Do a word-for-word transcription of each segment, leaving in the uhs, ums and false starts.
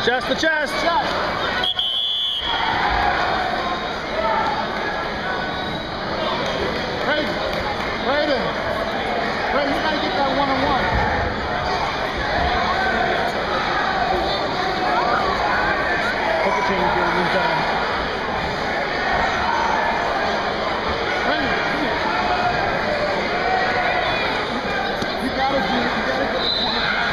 Chest to chest. Chest. Braeden. Braeden. Braeden, you gotta get that one on one. Hook a chain here in the meantime. Braeden. You gotta do it. You gotta get it.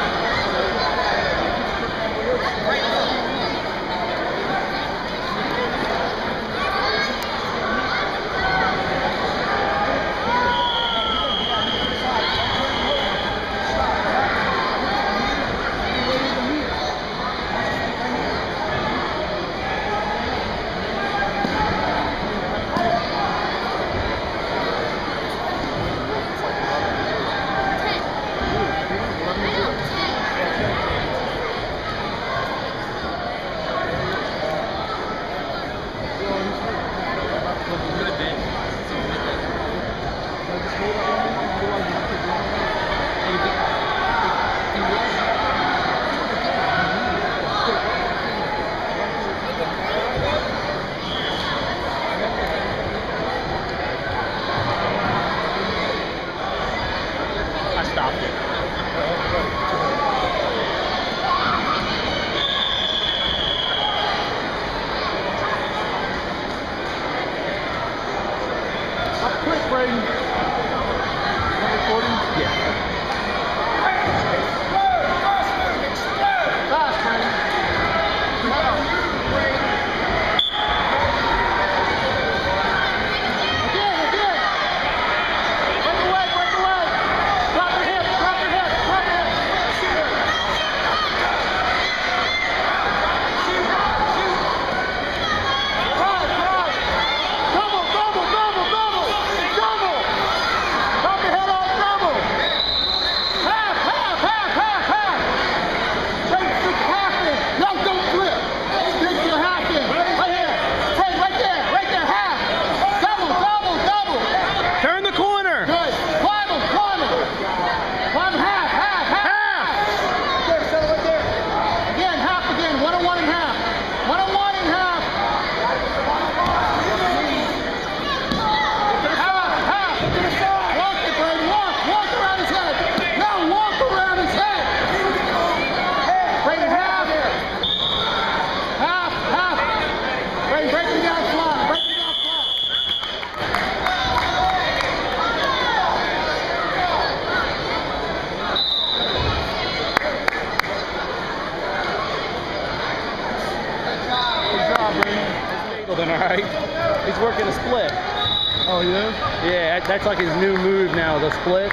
Stopped it. Up quick, Braeden. Recording? Yeah. Fast, Braeden. Then, all right, he's working a split. Oh, he is? Yeah, that's like his new move now, the split.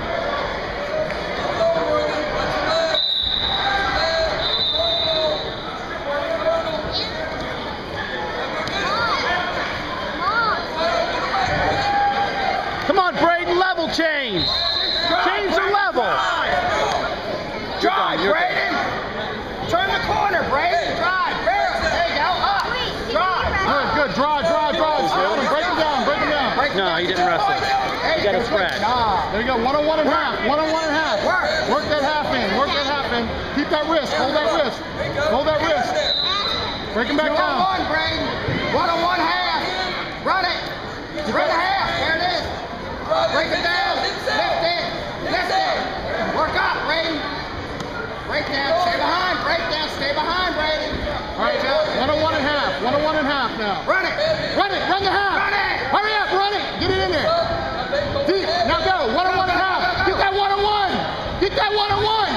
Come on, Braeden, level change. Change the level. Drive, Braeden. Turn the corner, Braeden. Drive. There you go. Up. Drive. Good, good. Drive, drive, drive. Break him down, break him down. Break him no, down. he didn't wrestle. He got a scratch. Nah. There you go. One on one and half. One on one and half. Work. Work that half in. Work that half in. Keep that wrist. Hold that wrist. Hold that wrist. Break him back down. One on one, Braeden. One on one half. Run it. Run the half. There it is. Break it down. Lift it. Lift it. Work up, Braeden. Break down. Stay behind. Break down. Stay behind, Braeden. All right, now. One on one and half. One on one and half now. Run it. Run it. Run the half. Run it. Hurry up. Run it. Get it in there. Deep. Now go. One on one and half. Get that one on one. Get that one on one.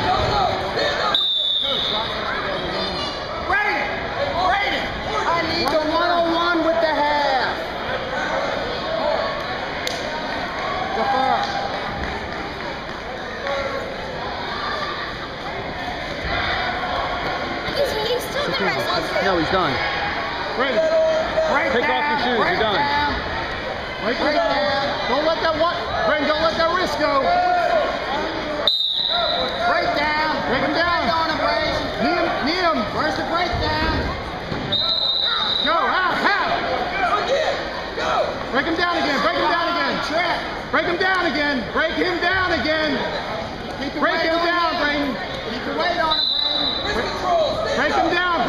Braeden. Braeden. I need the one on one with the half. Defer. He's still in the wrestling. No, he's done. Braeden. Break Take down. off your shoes. Break You're done. Down. Break, Break down. down. Don't let that what? Braeden, don't let that wrist go. Break down. Break him down. On him, Braeden. Knee him. Knee him. Where's the breakdown? Go. Half. Half. Go. Break him down again. Break him down again. Break him down again. Break him down again. Keep Break him down, Braeden. Keep the weight on him, Braeden. Break him down.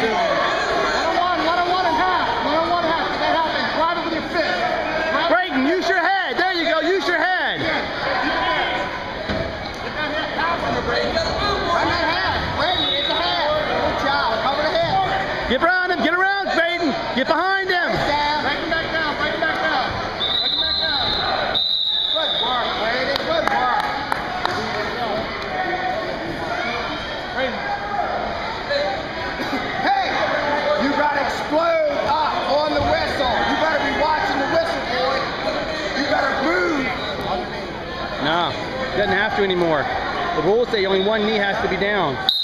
One on one, one on one and half. One on one and half. Get that half in. Drive it with your fist. Drive Braeden, use your head. There you go. Use your head. Get that head half on the Braeden. Run that half. Braeden, it's a half. Good job. Cover the head. Get around him. Get around, Braeden. Get behind him. Down. Break him back down. Break him back down. Break him back down. Good work, Braeden. Good work. Braeden. Hey, you got to explode up on the whistle. You better be watching the whistle, boy. You better move. No, doesn't have to anymore. The rules say only one knee has to be down. Up,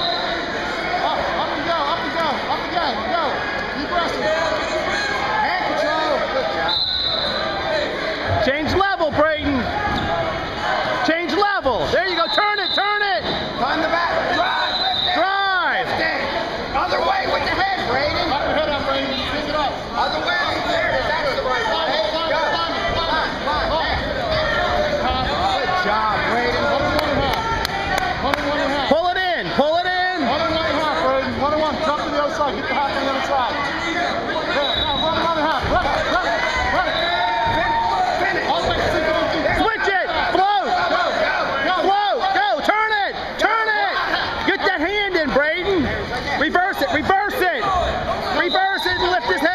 up and go, up and go, up again, go. Keep wrestling. Hand control. Good job. Change level, Braeden. Change level. There you go. Turn it, turn it. On the back. Drive. Lift it. Drive. Lift it. Other way with the head, Braeden. Pop your head up, Braeden. Pick it up. Other way. There it is. That's the right way. Hey, Climb, go. climb, climb, Climb, climb. climb. Good job, Braeden. One and one and half. One and one and half. Pull it in. Pull it in. One and one and half, Braeden. One and one. Jump to the other side. Get the half on the other side. There. Now one and one and half. Run it. Run it. Run it. Finish. All the way to six and eight. Switch it. Float. Go. Go. Float. Go. Turn it. Turn it. Get that hand in, Braeden. Reverse it. Reverse it. Reverse it and lift his